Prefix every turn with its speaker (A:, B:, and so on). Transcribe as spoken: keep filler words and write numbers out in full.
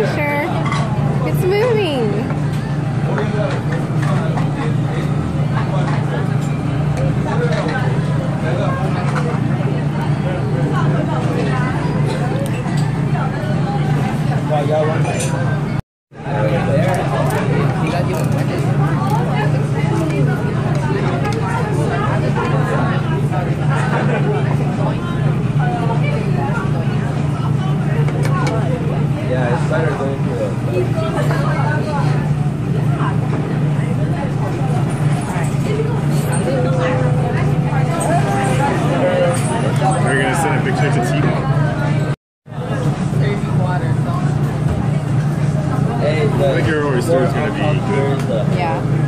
A: you sure? It's moving.
B: Yeah, it's better going to the...
C: Are you going to send a picture to Tina?
B: Hey, the,
C: I think your story's going to be good.
A: Yeah.